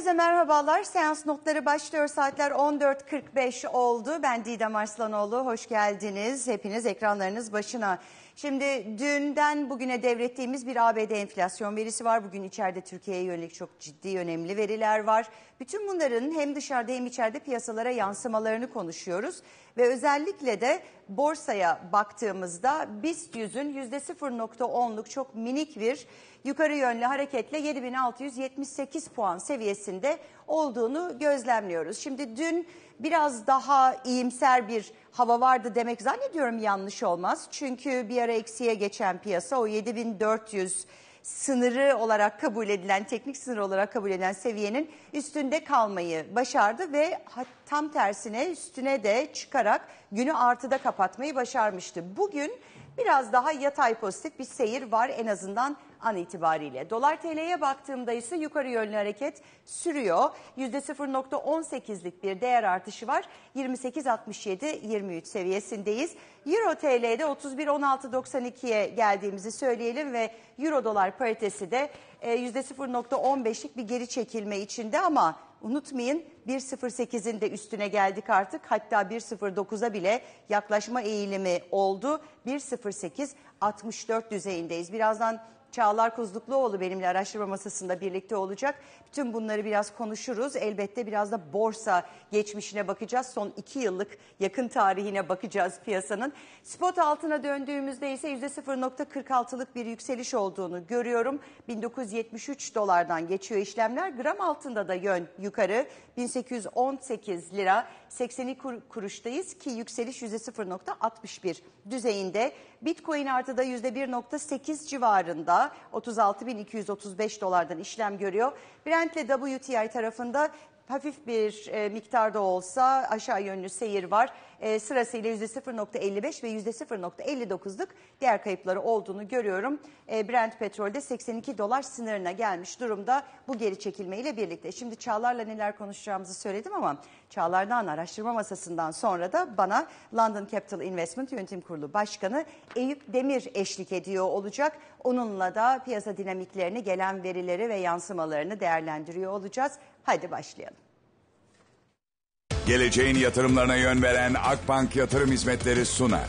Herkese merhabalar. Seans notları başlıyor. Saatler 14.45 oldu. Ben Didem Arslanoğlu. Hoş geldiniz. Hepiniz ekranlarınız başına. Şimdi dünden bugüne devrettiğimiz bir ABD enflasyon verisi var. Bugün içeride Türkiye'ye yönelik çok ciddi önemli veriler var. Bütün bunların hem dışarıda hem içeride piyasalara yansımalarını konuşuyoruz. Ve özellikle de borsaya baktığımızda BIST 100'ün %0.10'luk çok minik bir yukarı yönlü hareketle 7678 puan seviyesinde olduğunu gözlemliyoruz. Şimdi dün biraz daha iyimser bir hava vardı demek zannediyorum yanlış olmaz. Çünkü bir ara eksiye geçen piyasa o 7400 sınırı olarak kabul edilen, teknik sınır olarak kabul edilen seviyenin üstünde kalmayı başardı ve tam tersine üstüne de çıkarak günü artıda kapatmayı başarmıştı. Bugün biraz daha yatay pozitif bir seyir var en azından an itibariyle. Dolar TL'ye baktığımda ise yukarı yönlü hareket sürüyor. %0.18'lik bir değer artışı var. 28.67-23 seviyesindeyiz. Euro TL'de 31.16.92'ye geldiğimizi söyleyelim ve Euro dolar paritesi de %0.15'lik bir geri çekilme içinde ama unutmayın 1.08'in de üstüne geldik artık. Hatta 1.09'a bile yaklaşma eğilimi oldu. 1.08.64 düzeyindeyiz. Birazdan Çağlar Kuzlukluoğlu benimle araştırma masasında birlikte olacak. Bütün bunları biraz konuşuruz. Elbette biraz da borsa geçmişine bakacağız. Son 2 yıllık yakın tarihine bakacağız piyasanın. Spot altına döndüğümüzde ise %0.46'lık bir yükseliş olduğunu görüyorum. 1973 dolardan geçiyor işlemler. Gram altında da yön yukarı. 1818 lira 80 kuruştayız ki yükseliş %0.61 düzeyinde. Bitcoin artıda %1.8 civarında 36.235 dolardan işlem görüyor. Brent ile WTI tarafında hafif bir miktarda olsa aşağı yönlü seyir var. Sırasıyla %0.55 ve %0.59'luk değer kayıpları olduğunu görüyorum. Brent petrolde 82 dolar sınırına gelmiş durumda bu geri çekilmeyle birlikte. Şimdi Çağlar'la neler konuşacağımızı söyledim ama Çağlar'dan araştırma masasından sonra da bana London Capital Investment Yönetim Kurulu Başkanı Eyüp Demir eşlik ediyor olacak. Onunla da piyasa dinamiklerini, gelen verileri ve yansımalarını değerlendiriyor olacağız. Hadi başlayalım. Geleceğin yatırımlarına yön veren Akbank Yatırım Hizmetleri sunar.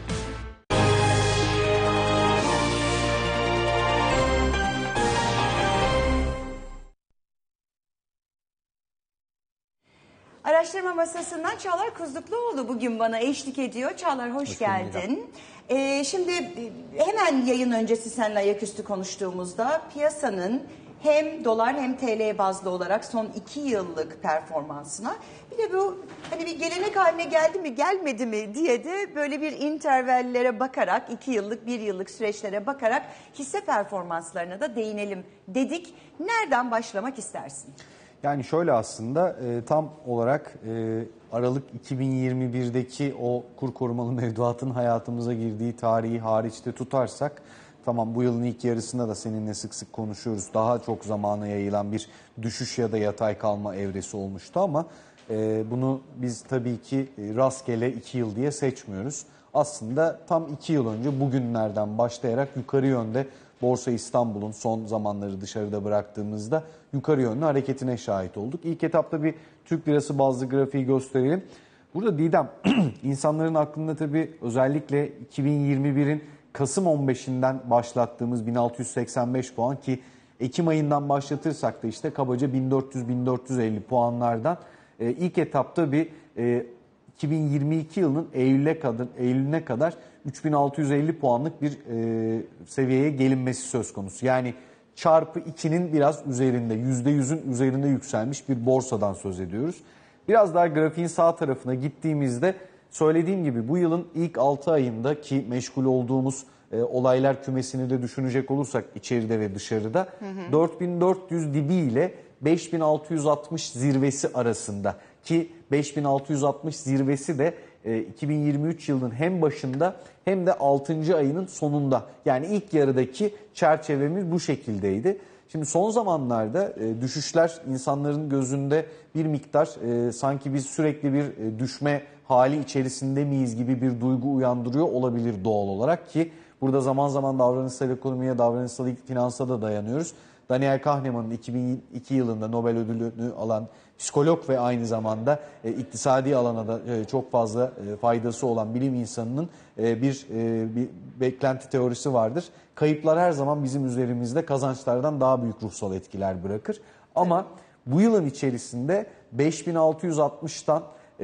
Araştırma masasından Çağlar Kuzlukluoğlu bugün bana eşlik ediyor. Çağlar hoş geldin. Şimdi hemen yayın öncesi seninle ayaküstü konuştuğumuzda piyasanın hem dolar hem TL bazlı olarak son 2 yıllık performansına bir de bu hani bir gelenek haline geldi mi gelmedi mi diye de böyle bir intervallere bakarak 2 yıllık 1 yıllık süreçlere bakarak hisse performanslarına da değinelim dedik. Nereden başlamak istersin? Yani şöyle aslında tam olarak Aralık 2021'deki o kur korumalı mevduatın hayatımıza girdiği tarihi hariçte tutarsak, tamam bu yılın ilk yarısında da seninle sık sık konuşuyoruz. Daha çok zamana yayılan bir düşüş ya da yatay kalma evresi olmuştu ama bunu biz tabii ki rastgele 2 yıl diye seçmiyoruz. Aslında tam 2 yıl önce bugünlerden başlayarak yukarı yönde Borsa İstanbul'un son zamanları dışarıda bıraktığımızda yukarı yönlü hareketine şahit olduk. İlk etapta bir Türk lirası bazlı grafiği gösterelim. Burada Didem, insanların aklında tabii özellikle 2021'in Kasım 15'inden başlattığımız 1685 puan ki Ekim ayından başlatırsak da işte kabaca 1400-1450 puanlardan ilk etapta bir 2022 yılının Eylül'üne kadar 3650 puanlık bir seviyeye gelinmesi söz konusu. Yani çarpı 2'nin biraz üzerinde, %100'ün üzerinde yükselmiş bir borsadan söz ediyoruz. Biraz daha grafiğin sağ tarafına gittiğimizde söylediğim gibi bu yılın ilk 6 ayında ki meşgul olduğumuz olaylar kümesini de düşünecek olursak içeride ve dışarıda 4400 dibi ile 5660 zirvesi arasında ki 5660 zirvesi de 2023 yılının hem başında hem de 6. ayının sonunda, yani ilk yarıdaki çerçevemiz bu şekildeydi. Şimdi son zamanlarda düşüşler insanların gözünde bir miktar sanki biz sürekli bir düşme hali içerisinde miyiz gibi bir duygu uyandırıyor olabilir doğal olarak ki burada zaman zaman davranışsal ekonomiye, davranışsal finansa da dayanıyoruz. Daniel Kahneman'ın 2002 yılında Nobel ödülünü alan psikolog ve aynı zamanda iktisadi alana da çok fazla faydası olan bilim insanının bir beklenti teorisi vardır. Kayıplar her zaman bizim üzerimizde kazançlardan daha büyük ruhsal etkiler bırakır. Ama bu yılın içerisinde 5660'tan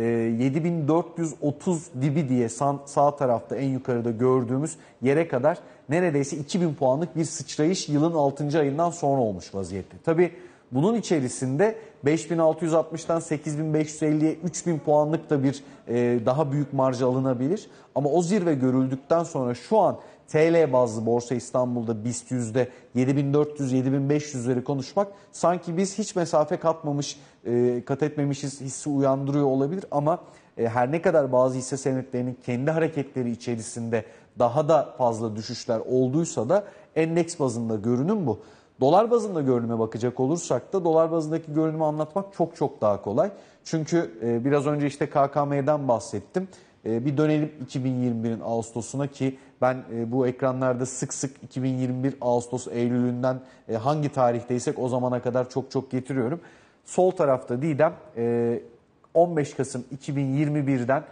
7430 dibi diye sağ tarafta en yukarıda gördüğümüz yere kadar neredeyse 2000 puanlık bir sıçrayış yılın 6. ayından sonra olmuş vaziyette. Tabii bunun içerisinde 5660'tan 8550'ye 3000 puanlık da bir daha büyük marj alınabilir. Ama o zirve görüldükten sonra şu an TL bazlı Borsa İstanbul'da BIST yüzde 7400-7500'leri konuşmak sanki biz hiç mesafe kat etmemişiz hissi uyandırıyor olabilir. Ama her ne kadar bazı hisse senetlerinin kendi hareketleri içerisinde daha da fazla düşüşler olduysa da endeks bazında görünüm bu. Dolar bazında görünüme bakacak olursak da dolar bazındaki görünümü anlatmak çok çok daha kolay. Çünkü biraz önce işte KKM'den bahsettim. Bir dönelim 2021'in Ağustos'una ki ben bu ekranlarda sık sık 2021 Ağustos Eylül'ünden hangi tarihteysek o zamana kadar çok çok getiriyorum. Sol tarafta Didem 15 Kasım 2021'den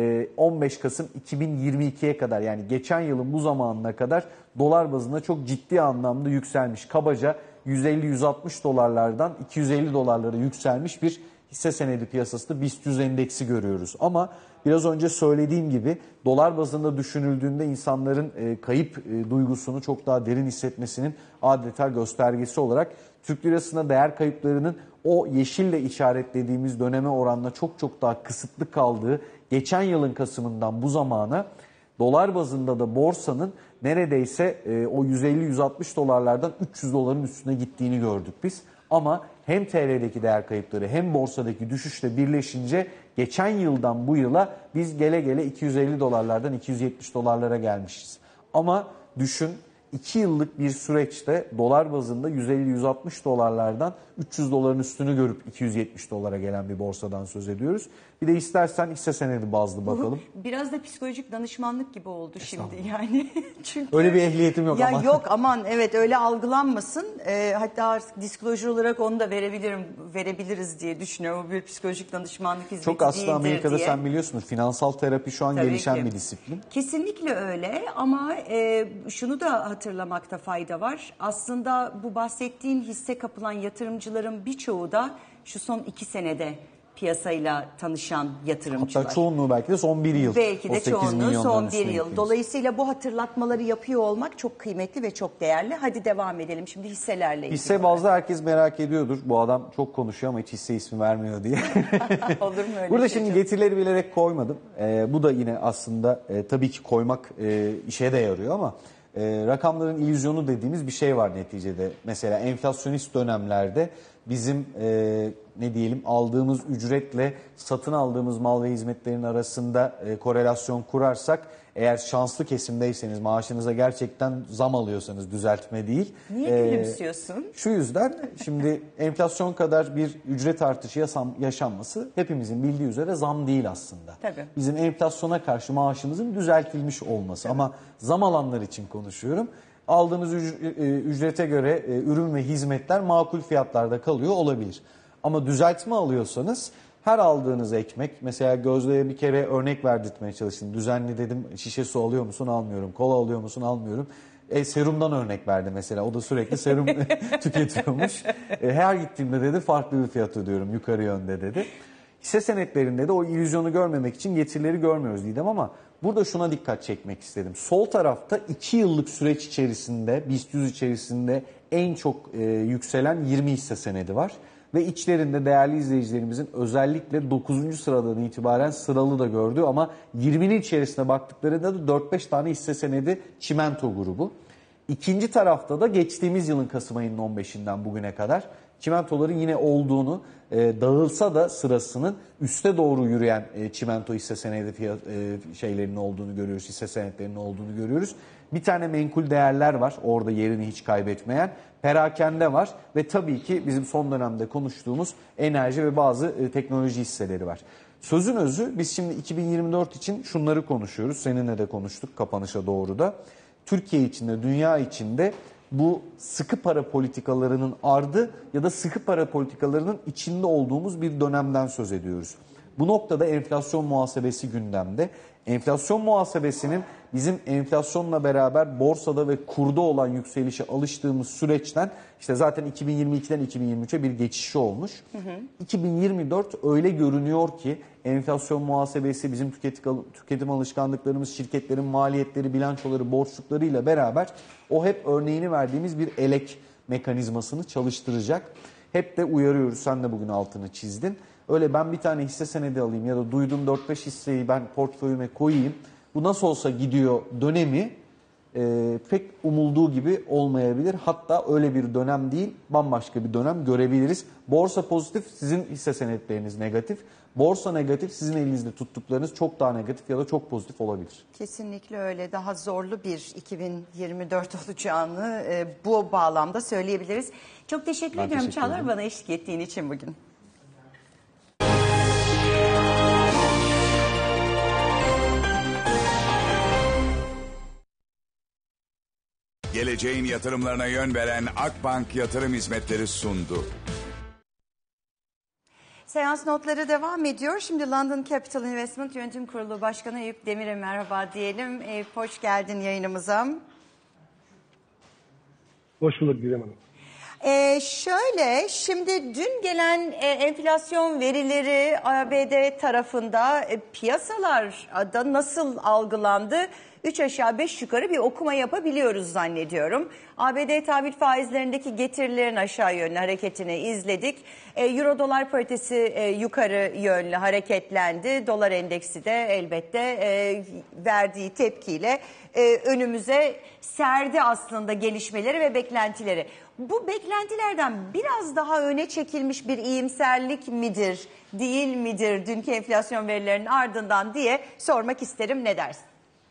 15 Kasım 2022'ye kadar yani geçen yılın bu zamanına kadar dolar bazında çok ciddi anlamda yükselmiş. Kabaca 150-160 dolarlardan 250 dolarlara yükselmiş bir hisse senedi piyasasında BIST 100 endeksi görüyoruz. Ama biraz önce söylediğim gibi dolar bazında düşünüldüğünde insanların kayıp duygusunu çok daha derin hissetmesinin adeta göstergesi olarak Türk lirasında değer kayıplarının o yeşille işaretlediğimiz döneme oranla çok çok daha kısıtlı kaldığı geçen yılın Kasım'ından bu zamana dolar bazında da borsanın neredeyse o 150-160 dolarlardan 300 doların üstüne gittiğini gördük biz. Ama hem TL'deki değer kayıpları hem borsadaki düşüşle birleşince geçen yıldan bu yıla biz gele gele 250 dolarlardan 270 dolarlara gelmişiz. Ama düşün 2 yıllık bir süreçte dolar bazında 150-160 dolarlardan 300 doların üstünü görüp 270 dolara gelen bir borsadan söz ediyoruz. Bir de istersen hisse senedi bazlı bakalım. Biraz da psikolojik danışmanlık gibi oldu şimdi yani. Çünkü öyle bir ehliyetim yok ama. Yok aman evet öyle algılanmasın. Hatta disclosure olarak onu da verebiliriz diye düşünüyorum. Bu bir psikolojik danışmanlık hizmeti çok aslında değildir Amerika'da diye. sen biliyorsunuz finansal terapi şu an Tabii gelişen ki. bir disiplin. Kesinlikle öyle ama şunu da hatırlamakta fayda var. Aslında bu bahsettiğin hisse kapılan yatırımcıların birçoğu da şu son 2 senede piyasayla tanışan yatırımcılar. Hatta çoğunluğu belki de son 1 yıl. Belki de çoğunluğu son 1 yıl. Gittiğimiz. Dolayısıyla bu hatırlatmaları yapıyor olmak çok kıymetli ve çok değerli. Hadi devam edelim şimdi hisselerle ilgili. Hisse bazlı herkes merak ediyordur. Bu adam çok konuşuyor ama hiç hisse ismi vermiyor diye. Olur mu öyle Burada şey şimdi canım? getirileri bilerek koymadım. Bu da yine aslında tabii ki koymak işe de yarıyor ama rakamların illüzyonu dediğimiz bir şey var neticede. Mesela enflasyonist dönemlerde bizim ne diyelim aldığımız ücretle satın aldığımız mal ve hizmetlerin arasında korelasyon kurarsak eğer şanslı kesimdeyseniz maaşınıza gerçekten zam alıyorsanız düzeltme değil. Niye gülümsüyorsun? Şu yüzden şimdi enflasyon kadar bir ücret artışı yaşanması hepimizin bildiği üzere zam değil aslında. Tabii. Bizim enflasyona karşı maaşımızın düzeltilmiş olması. Tabii. Ama zam alanlar için konuşuyorum. Aldığınız ücrete göre ürün ve hizmetler makul fiyatlarda kalıyor olabilir. Ama düzeltme alıyorsanız her aldığınız ekmek, mesela Gözde'ye bir kere örnek verdirtmeye çalıştım. Düzenli dedim şişe su alıyor musun? Almıyorum. Kola alıyor musun? Almıyorum. Serumdan örnek verdi mesela. O da sürekli serum tüketiyormuş. Her gittiğimde dedi farklı bir fiyat ödüyorum yukarı yönde dedi. Hisse senetlerinde de o illüzyonu görmemek için getirileri görmüyoruz Didem ama burada şuna dikkat çekmek istedim. Sol tarafta 2 yıllık süreç içerisinde, BIST 100 içerisinde en çok yükselen 20 hisse senedi var. Ve içlerinde değerli izleyicilerimizin özellikle 9. sıradan itibaren sıralı da gördüğü ama 20'nin içerisine baktıklarında da 4-5 tane hisse senedi çimento grubu. İkinci tarafta da geçtiğimiz yılın Kasım ayının 15'inden bugüne kadar çimentoların yine olduğunu, dağılsa da sırasının üste doğru yürüyen çimento hisse senedi şeylerinin olduğunu görüyoruz, hisse senetlerinin olduğunu görüyoruz. Bir tane menkul değerler var orada yerini hiç kaybetmeyen. Perakende var ve tabii ki bizim son dönemde konuştuğumuz enerji ve bazı teknoloji hisseleri var. Sözün özü biz şimdi 2024 için şunları konuşuyoruz. Seninle de konuştuk kapanışa doğru da. Türkiye içinde, dünya içinde bu sıkı para politikalarının ardı ya da sıkı para politikalarının içinde olduğumuz bir dönemden söz ediyoruz. Bu noktada enflasyon muhasebesi gündemde. Enflasyon muhasebesinin bizim enflasyonla beraber borsada ve kurda olan yükselişe alıştığımız süreçten işte zaten 2022'den 2023'e bir geçişi olmuş. 2024 öyle görünüyor ki enflasyon muhasebesi bizim tüketim alışkanlıklarımız, şirketlerin maliyetleri, bilançoları, borçluklarıyla beraber o hep örneğini verdiğimiz bir elek mekanizmasını çalıştıracak. Hep de uyarıyoruz, sen de bugün altını çizdin. Öyle ben bir tane hisse senedi alayım ya da duydum 4-5 hisseyi ben portföyüme koyayım. Bu nasıl olsa gidiyor dönemi pek umulduğu gibi olmayabilir. Hatta öyle bir dönem değil, bambaşka bir dönem görebiliriz. Borsa pozitif, sizin hisse senetleriniz negatif. Borsa negatif, sizin elinizde tuttuklarınız çok daha negatif ya da çok pozitif olabilir. Kesinlikle öyle. Daha zorlu bir 2024 olacağını bu bağlamda söyleyebiliriz. Çok teşekkür ediyorum Çağlar, bana eşlik ettiğin için bugün. Geleceğin yatırımlarına yön veren Akbank Yatırım Hizmetleri sundu. Seans notları devam ediyor. Şimdi London Capital Investment Yönetim Kurulu Başkanı Eyüp Demir'e merhaba diyelim. Eyüp, hoş geldin yayınımıza. Hoş bulduk Didem Hanım. Şimdi dün gelen enflasyon verileri ABD tarafında piyasalarda nasıl algılandı? 3 aşağı 5 yukarı bir okuma yapabiliyoruz zannediyorum. ABD tahvil faizlerindeki getirilerin aşağı yönlü hareketini izledik. Euro dolar paritesi yukarı yönlü hareketlendi. Dolar endeksi de elbette verdiği tepkiyle önümüze serdi aslında gelişmeleri ve beklentileri. Bu beklentilerden biraz daha öne çekilmiş bir iyimserlik midir, değil midir dünkü enflasyon verilerinin ardından diye sormak isterim. Ne dersin?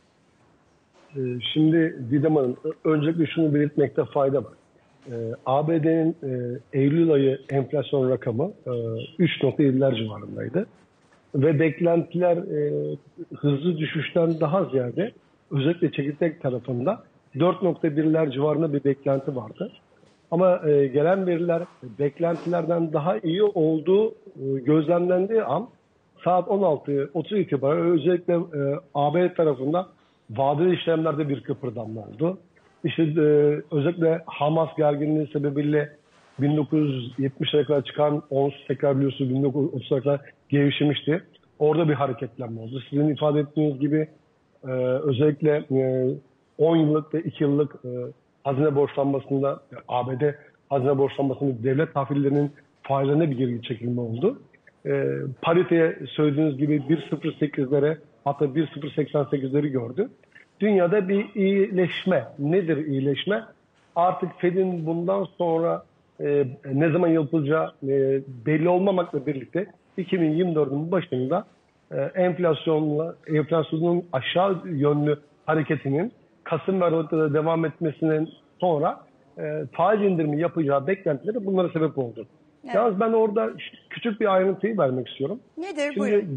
Şimdi Didem Hanım, öncelikle şunu belirtmekte fayda var. ABD'nin Eylül ayı enflasyon rakamı 3.7'ler civarındaydı. Ve beklentiler hızlı düşüşten daha ziyade özellikle çekirdek tarafında 4.1'ler civarında bir beklenti vardı. Ama gelen veriler beklentilerden daha iyi olduğu gözlemlendiği an saat 16.30 itibariyle özellikle AB tarafında vadeli işlemlerde bir kıpırdanma oldu. İşte özellikle Hamas gerginliği sebebiyle 1970'lere kadar çıkan ons tekrar biliyorsunuz 1930'lara kadar gevşemişti. Orada bir hareketlenme oldu. Sizin ifade ettiğiniz gibi özellikle 10 yıllık ve 2 yıllık hazine borçlanmasında ABD hazine borçlanmasında devlet tahvillerinin faizlerine bir geri çekilme oldu. Pariteye söylediğiniz gibi 1.08'lere hatta 1.088'leri gördü. Dünyada bir iyileşme. Nedir iyileşme? Artık Fed'in bundan sonra ne zaman yapılacağı belli olmamakla birlikte 2024'ün başında enflasyonun aşağı yönlü hareketinin Kasım ve Aralık'ta da devam etmesinin sonra faiz indirimi yapacağı beklentileri bunlara sebep oldu. Evet. Yalnız ben orada küçük bir ayrıntıyı vermek istiyorum. Nedir? Şimdi Buyurun.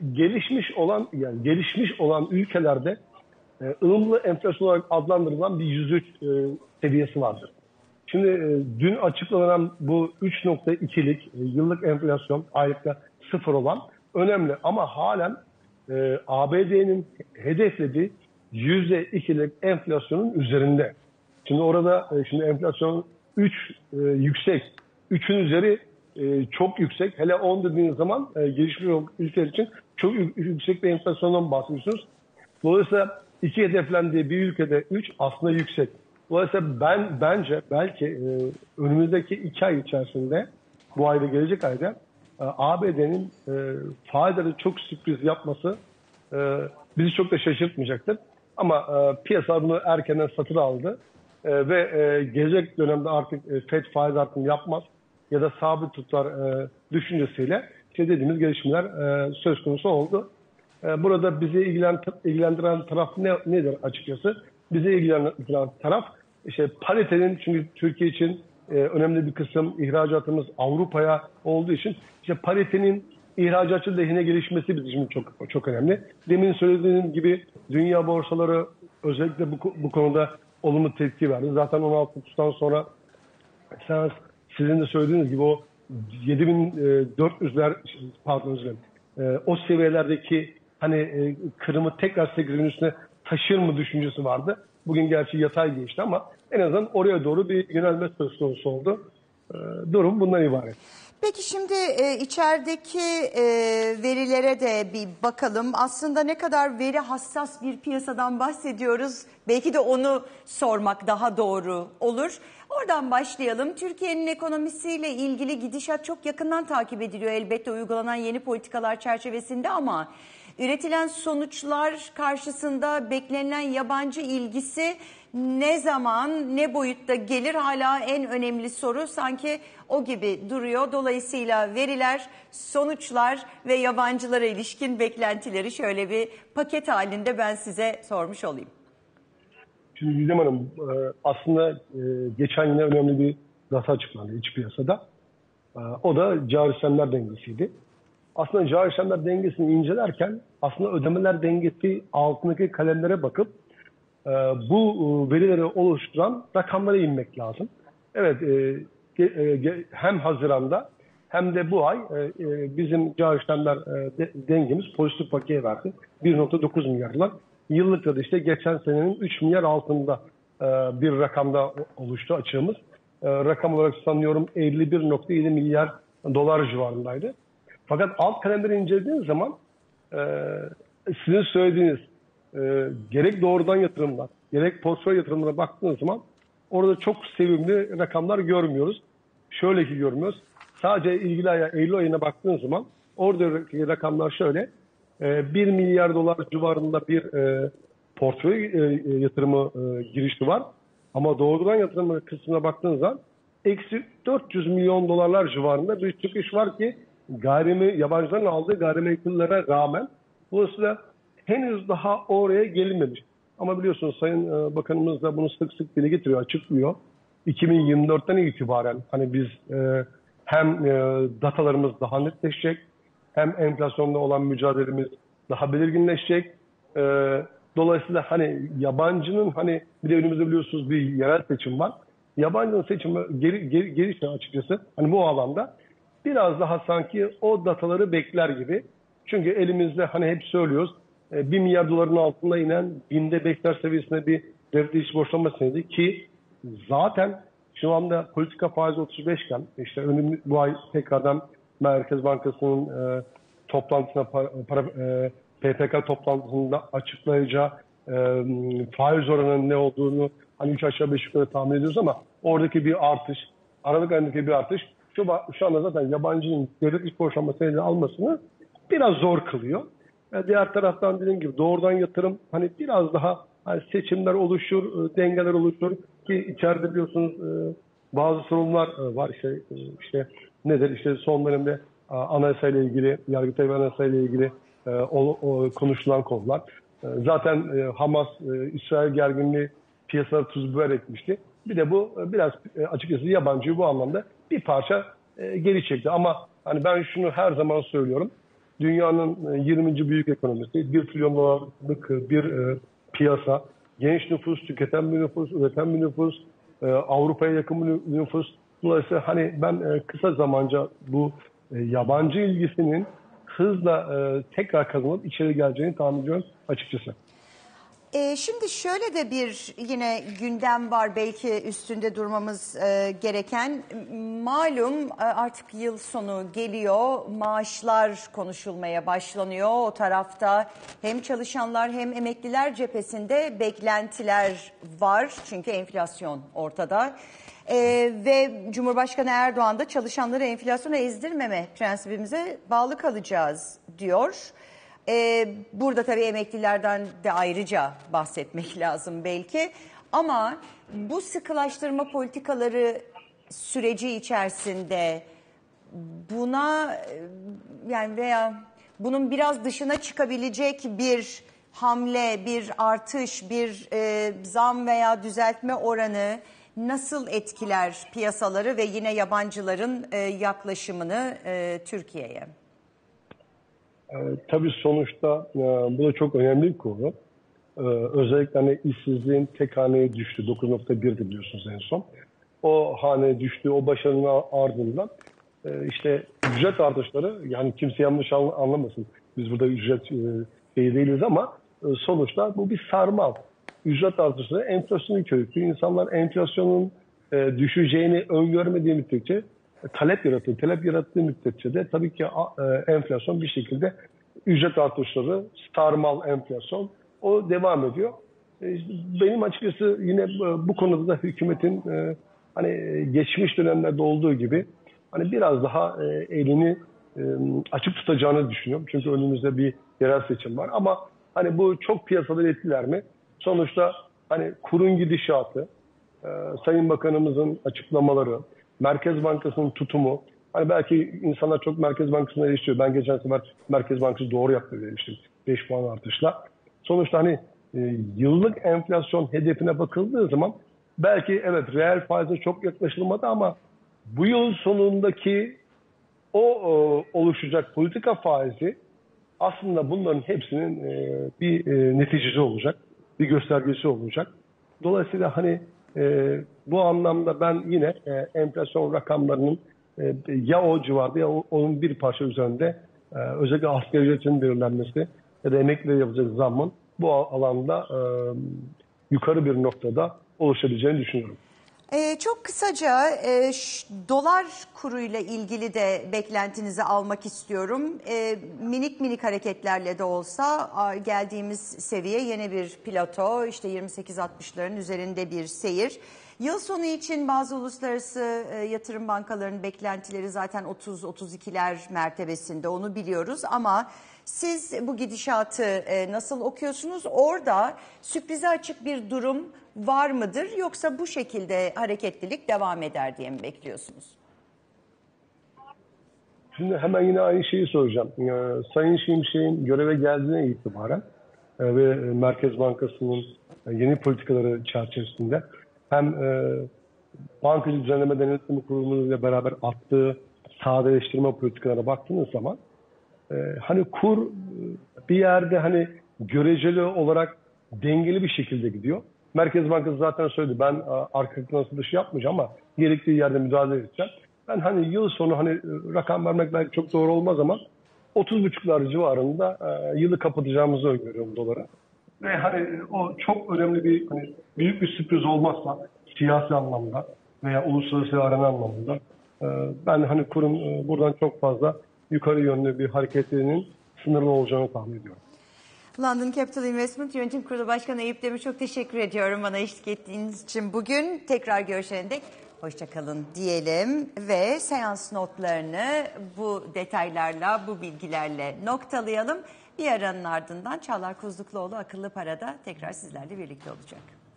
gelişmiş olan ülkelerde ılımlı enflasyon olarak adlandırılan bir %3 seviyesi vardır. Şimdi dün açıklanan bu 3.2'lik yıllık enflasyon aylıkta 0 olan önemli ama halen ABD'nin hedeflediği %2'lik enflasyonun üzerinde. Şimdi orada enflasyon 3 yüksek. 3'ün üzeri çok yüksek. Hele 10 dediğiniz zaman gelişmiş ülkeler için çok yüksek bir enflasyondan bahsediyorsunuz. Dolayısıyla 2 hedeflendiği bir ülkede 3 aslında yüksek. Dolayısıyla bence belki önümüzdeki 2 ay içerisinde bu ayda gelecek ayda ABD'nin faizleri çok sürpriz yapması bizi çok da şaşırtmayacaktır. Ama piyasa bunu erkenden satın aldı ve gelecek dönemde artık Fed faiz artırımı yapmaz ya da sabit tutar düşüncesiyle dediğimiz gelişmeler söz konusu oldu. Burada bizi ilgilendiren taraf nedir açıkçası? Bizi ilgilendiren taraf paritenin, çünkü Türkiye için önemli bir kısım ihracatımız Avrupa'ya olduğu için paritenin ihracatçı lehine gelişmesi bizim için çok önemli. Demin söylediğim gibi dünya borsaları özellikle bu konuda olumlu tepki verdi. Zaten 16 Ağustos'tan sonra sizin de söylediğiniz gibi o 7400'ler pardon özür dilerim, o seviyelerdeki hani Kırım'ı tekrar 8'in üstüne taşır mı düşüncesi vardı. Bugün gerçi yatay geçti ama en azından oraya doğru bir yönelme söz konusu oldu. Durum bundan ibaret. Peki şimdi içerideki verilere de bir bakalım. Aslında ne kadar veri hassas bir piyasadan bahsediyoruz. Belki de onu sormak daha doğru olur. Oradan başlayalım. Türkiye'nin ekonomisiyle ilgili gidişat çok yakından takip ediliyor elbette uygulanan yeni politikalar çerçevesinde ama üretilen sonuçlar karşısında beklenilen yabancı ilgisi ne zaman, ne boyutta gelir hala en önemli soru sanki o gibi duruyor. Dolayısıyla veriler, sonuçlar ve yabancılara ilişkin beklentileri şöyle bir paket halinde ben size sormuş olayım. Şimdi Gizem Hanım aslında geçen yine önemli bir data açıklandı iç piyasada. O da cari işlemler dengesiydi. Aslında cari işlemler dengesini incelerken aslında ödemeler dengesi altındaki kalemlere bakıp bu verileri oluşturan rakamlara inmek lazım. Evet, hem Haziran'da hem de bu ay bizim cari işlemler dengemiz pozitif bakiye verdi. 1.9 milyar dolar. Yıllıkta da işte geçen senenin 3 milyar altında bir rakamda oluştu açığımız. Rakam olarak sanıyorum 51.7 milyar dolar civarındaydı. Fakat alt kalemleri incelediğiniz zaman sizin söylediğiniz gerek doğrudan yatırımlar, gerek portföy yatırımlarına baktığınız zaman orada çok sevimli rakamlar görmüyoruz. Şöyle ki görmüyoruz. Sadece ilgili aya Eylül ayına baktığınız zaman oradaki rakamlar şöyle. 1 milyar dolar civarında bir portföy yatırımı girişi var. Ama doğrudan yatırım kısmına baktığınız zaman eksi 400 milyon dolarlar civarında bir çıkış var ki yabancıların aldığı gayrimenkullere rağmen dolayısıyla henüz daha oraya gelinmemiş. Ama biliyorsunuz Sayın Bakanımız da bunu sık sık dile getiriyor, açıklıyor. 2024'ten itibaren hani biz hem datalarımız daha netleşecek, hem enflasyonda olan mücadelemiz daha belirginleşecek. Dolayısıyla hani yabancının hani bir de önümüzde biliyorsunuz bir yerel seçim var. Yabancının seçimi gelişi açıkçası hani bu alanda biraz daha sanki o dataları bekler gibi. Çünkü elimizde hani hep söylüyoruz 1 milyar doların altında inen binde bekler seviyesinde bir devlet iç borçlanma senedi ki zaten şu anda politika faizi 35 iken işte bu ay tekrardan Merkez Bankası'nın toplantısına PPK toplantısında açıklayacağı faiz oranının ne olduğunu hani 3 aşağı 5 yukarı tahmin ediyoruz ama oradaki bir artış, Aralık ayındaki bir artış şu anda zaten yabancının devlet iç borçlanma senedi almasını biraz zor kılıyor. Diğer taraftan dediğim gibi doğrudan yatırım hani biraz daha hani seçimler oluşur, dengeler oluşur ki içeride biliyorsunuz bazı sorunlar var işte nedir işte son dönemde anayasayla ilgili, Yargıtay ve anayasayla ilgili konuşulan konular. Zaten Hamas, İsrail gerginliği piyasalara tuz biber etmişti. Bir de bu biraz açıkçası yabancıyı bu anlamda bir parça geri çekti. Ama hani ben şunu her zaman söylüyorum. Dünyanın 20. büyük ekonomisi, 1 trilyon dolarlık bir piyasa, genç nüfus, tüketen bir nüfus, üreten bir nüfus, Avrupa'ya yakın bir nüfus. Dolayısıyla hani ben kısa zamanca bu yabancı ilgisinin hızla tekrar kazanıp içeri geleceğini tahmin ediyorum açıkçası. Şimdi şöyle de bir yine gündem var belki üstünde durmamız gereken. Malum artık yıl sonu geliyor, maaşlar konuşulmaya başlanıyor. O tarafta hem çalışanlar hem emekliler cephesinde beklentiler var çünkü enflasyon ortada. Ve Cumhurbaşkanı Erdoğan da çalışanları enflasyona ezdirmeme prensibimize bağlı kalacağız diyor. Burada tabii emeklilerden de ayrıca bahsetmek lazım belki. Ama bu sıkılaştırma politikaları süreci içerisinde buna yani veya bunun biraz dışına çıkabilecek bir hamle, bir artış, bir zam veya düzeltme oranı nasıl etkiler piyasaları ve yine yabancıların yaklaşımını Türkiye'ye? Tabii sonuçta bu da çok önemli bir konu. Özellikle hani işsizliğin tek haneye düştü. 9.1'di biliyorsunuz en son. O haneye düştü, o başarının ardından işte ücret artışları, yani kimse yanlış anlamasın. Biz burada ücret değiliz ama sonuçta bu bir sarmal. Ücret artışları enflasyonun körüklüğü. İnsanlar enflasyonun düşeceğini öngörmediği müddetçe talep yaratıyor. Talep yarattığı müddetçe de tabii ki enflasyon bir şekilde ücret artışları, sarmal enflasyon o devam ediyor. Benim açıkçası yine bu konuda da hükümetin hani geçmiş dönemlerde olduğu gibi hani biraz daha elini açık tutacağını düşünüyorum. Çünkü önümüzde bir yerel seçim var. Ama hani bu çok piyasaları etkiler mi? Sonuçta hani kurun gidişatı, Sayın Bakanımızın açıklamaları, Merkez Bankası'nın tutumu. Hani belki insanlar çok Merkez Bankası'na eleştiriyor. Ben geçen sefer Merkez Bankası doğru yaptı demiştim. 5 puan artışla. Sonuçta hani yıllık enflasyon hedefine bakıldığı zaman belki evet reel faize çok yaklaşılmadı ama bu yıl sonundaki o oluşacak politika faizi aslında bunların hepsinin bir neticesi olacak, bir göstergesi olacak. Dolayısıyla hani bu anlamda ben yine enflasyon rakamlarının ya o civarda ya onun bir parça üzerinde özellikle asgari ücretin belirlenmesi ya da emekliye yapacak zammın bu alanda yukarı bir noktada oluşabileceğini düşünüyorum. Çok kısaca dolar kuruyla ilgili de beklentinizi almak istiyorum. Minik minik hareketlerle de olsa geldiğimiz seviye yeni bir plato, işte 28-60'ların üzerinde bir seyir. Yıl sonu için bazı uluslararası yatırım bankalarının beklentileri zaten 30-32'ler mertebesinde, onu biliyoruz ama siz bu gidişatı nasıl okuyorsunuz? Orada sürprize açık bir durum var mıdır, yoksa bu şekilde hareketlilik devam eder diye mi bekliyorsunuz? Şimdi hemen yine aynı şeyi soracağım. Sayın Şimşek'in göreve geldiğine itibaren ve Merkez Bankası'nın yeni politikaları çerçevesinde hem Bankacı Düzenleme Denetleme Kurulu ile beraber attığı sadeleştirme politikalarına baktığınız zaman hani kur bir yerde hani göreceli olarak dengeli bir şekilde gidiyor. Merkez Bankası zaten söyledi, ben arka nasıl dışı yapmayacağım ama gerektiği yerde müdahale edeceğim. Ben hani yıl sonu hani rakam vermek belki çok doğru olmaz ama 30,5'lar civarında yılı kapatacağımızı öngörüyorum dolara. Ve hani o çok önemli bir hani büyük bir sürpriz olmazsa siyasi anlamda veya uluslararası arena anlamında ben hani kurun buradan çok fazla yukarı yönlü bir hareketlerinin sınırlı olacağını tahmin ediyorum. London Capital Investment Yönetim Kurulu Başkanı Eyüp Demir, çok teşekkür ediyorum bana eşlik ettiğiniz için bugün. Tekrar görüşene dek hoşçakalın diyelim ve seans notlarını bu detaylarla, bu bilgilerle noktalayalım. Bir aranın ardından Çağlar Kuzlukluoğlu Akıllı Para'da tekrar sizlerle birlikte olacak.